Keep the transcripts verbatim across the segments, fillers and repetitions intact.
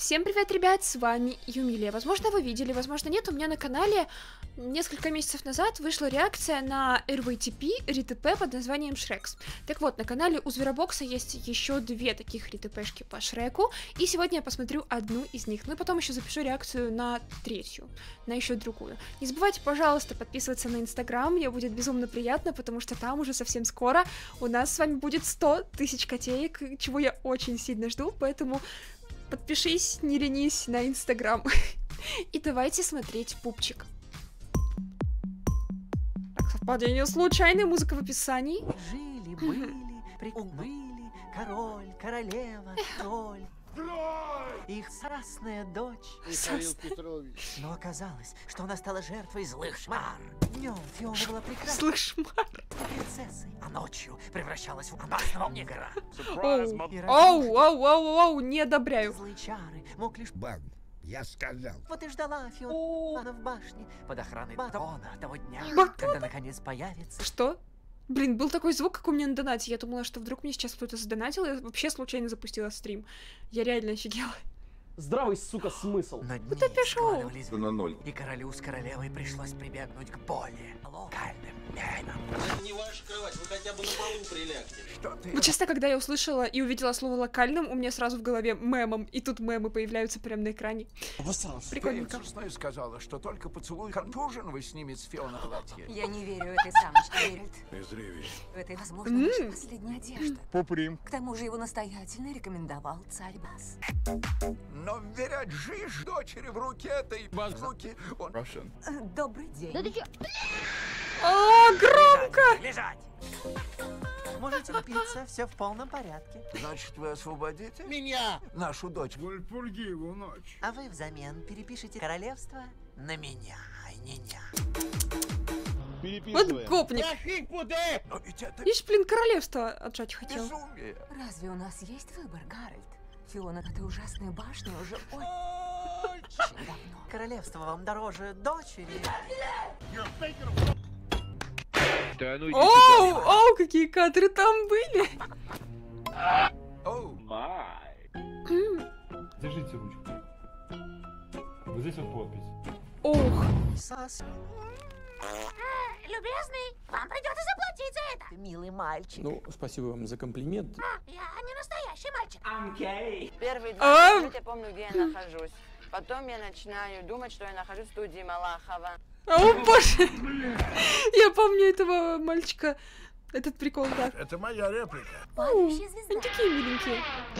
Всем привет, ребят, с вами Юмилия. Возможно, вы видели, возможно, нет, у меня на канале несколько месяцев назад вышла реакция на эр ви ти пи РТП под названием Шрекс. Так вот, на канале у Зверобокса есть еще две таких РТПшки по Шреку, и сегодня я посмотрю одну из них, ну и потом еще запишу реакцию на третью, на еще другую. Не забывайте, пожалуйста, подписываться на Инстаграм, мне будет безумно приятно, потому что там уже совсем скоро у нас с вами будет сто тысяч котеек, чего я очень сильно жду, поэтому подпишись, не ленись на Инстаграм. И давайте смотреть пупчик. Так, совпадение случайное, музыка в описании. Жили-были, прибыли, король, королева, тролль. Их страстная дочь. Михаил Петрович. Но оказалось, что она стала жертвой злых шмар. Днем Фиона была прекрасна. Злых шмар. Принцессой, а ночью превращалась в опасного негра. Оу, оу, оу, оу, не одобряю. Злые чары мог лишь... Бан, я сказал. Вот и ждала Фиона в башне под охраной Батона того дня, Батон? когда наконец появится. Что? Блин, был такой звук, как у меня на донате. Я думала, что вдруг мне сейчас кто-то задонатил, и вообще случайно запустила стрим. Я реально офигела. Здравый, сука, смысл. Но дни ты пошел? складывались На ноль. и королю с королевой пришлось прибегнуть к более локальным методам. Это не ваша кровать, вы хотя бы на полу прилягте. Что ты? Ну, честно, когда я услышала и увидела слово локальным, у меня сразу в голове мемом, и тут мемы появляются прямо на экране. Прикольненько. Принцесса сказала, что только поцелуй контуженного снимет с Фиона платье. Я не верю этой самочке, Геральт. Изреви. Это, возможно, наша последняя одежда. Поприм. К тому же его настоятельно рекомендовал царь Бас. Но вверять жизнь дочери в руки этой базуки, он... Russian. Э, Добрый день. О, громко! Лежать! Можете напиться, все в полном порядке. Значит, вы освободите Меня! нашу дочь? Вольпургиву ночь. А вы взамен перепишите королевство на меня, а не ня. Вот гопник. Но ведь это Ишь, блин, королевство отжать хотел. безумие. Разве у нас есть выбор, Гарольд? Фиона этой ужасной башни уже очень давно. Королевство вам дороже дочери. Да ну Оу, оу, какие кадры там были. Оу, Держите ручку. Вот здесь вот подпись. Ох, Сас, Любезный, вам придется заплатить за это. ты милый мальчик. Ну, спасибо вам за комплимент. Я не настоящий мальчик. Первые А? двадцать минут я помню, где я нахожусь. Потом я начинаю думать, что я нахожусь в студии Малахова. о боже. Я помню этого мальчика. Этот прикол, да. это моя реплика. Падающая звезда. Они такие миленькие.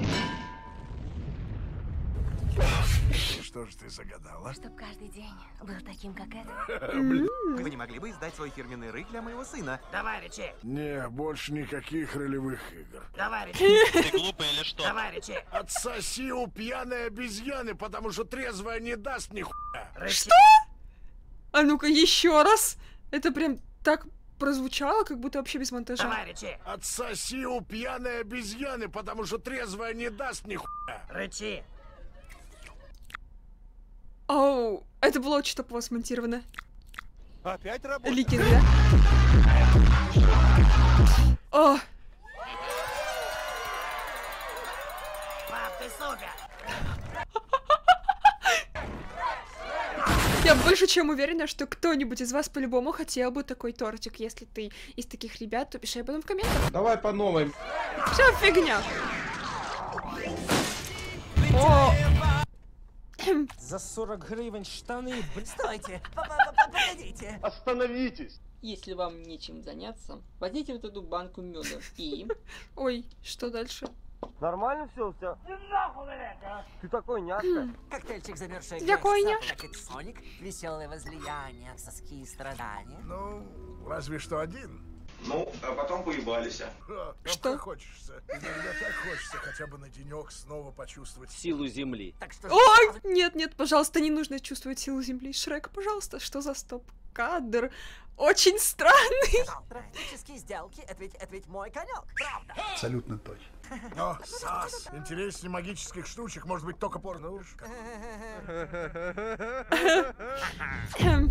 Что же ты загадала? Чтоб каждый день был таким, как этот. Вы не могли бы издать свой фирменный рык для моего сына? Давай, Ричи, Не, больше никаких ролевых игр. давай, Ричи, Ты глупый или что? давай, Ричи. Отсоси у пьяной обезьяны, потому что трезвая не даст нихуя. Ричи. А ну-ка еще раз. Это прям так прозвучало, как будто вообще без монтажа. Давай, Ричи, Отсоси у пьяной обезьяны, потому что трезвая не даст нихуя. Ричи. Оу, это было очень топово смонтировано. Опять работает? Ликинг, да? О, Пап, ты супер. я больше чем уверена, что кто-нибудь из вас по-любому хотел бы такой тортик. Если ты из таких ребят, то пиши об этом в комментах. Давай по новой. Все фигня. О, За сорок гривен штаны, блин. Стойте, погодите. Остановитесь. Если вам нечем заняться, возьмите вот эту банку меда и... ой, что дальше? Нормально все у тебя? Ты такой няшка. Коктейльчик замерзший. Какой няшка? Соник, веселое возлияние, соски и страдания. Ну, разве что один. Ну, а потом поебались. Ха, Что? как хочется. Иногда так хочется хотя бы на денек снова почувствовать Силу земли. Так что... Ой, нет, нет, пожалуйста, не нужно чувствовать силу земли. Шрек, пожалуйста, что за стоп-кадр? Очень странный. Практические сделки, это ведь, это ведь мой конек, правда? Абсолютно точно. О, Сас, интереснее магических штучек может быть только порнушка. Эм,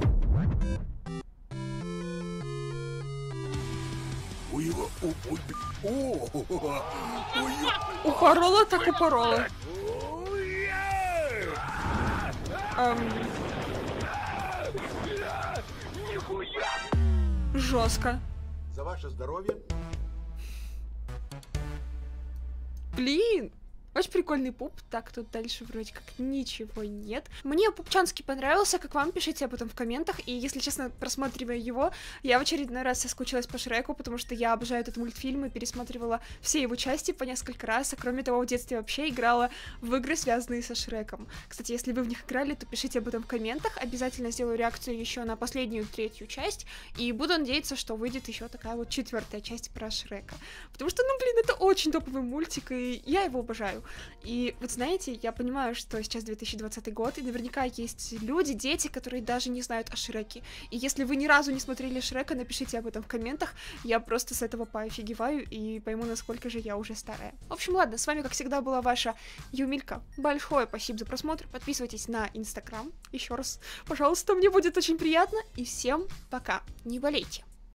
У его... У, у, у, у, у, Упорола так упорола. у, я! Эм... Жестко. За ваше здоровье. Блин. Очень прикольный пуп. Так, тут дальше вроде как ничего нет. Мне пупчанский понравился, как вам, пишите об этом в комментах. И, если честно, просматривая его, я в очередной раз соскучилась по Шреку, потому что я обожаю этот мультфильм и пересматривала все его части по несколько раз. А кроме того, в детстве вообще играла в игры, связанные со Шреком. Кстати, если вы в них играли, то пишите об этом в комментах. Обязательно сделаю реакцию еще на последнюю, третью часть. И буду надеяться, что выйдет еще такая вот четвертая часть про Шрека. Потому что, ну, блин, это очень топовый мультик, и я его обожаю. И вот знаете, я понимаю, что сейчас две тысячи двадцатый год, и наверняка есть люди, дети, которые даже не знают о Шреке. И если вы ни разу не смотрели Шрека, напишите об этом в комментах. Я просто с этого поофигеваю и пойму, насколько же я уже старая. В общем, ладно, с вами, как всегда, была ваша Юмилька. Большое спасибо за просмотр. Подписывайтесь на Инстаграм. Еще раз, пожалуйста, мне будет очень приятно. И всем пока. Не болейте.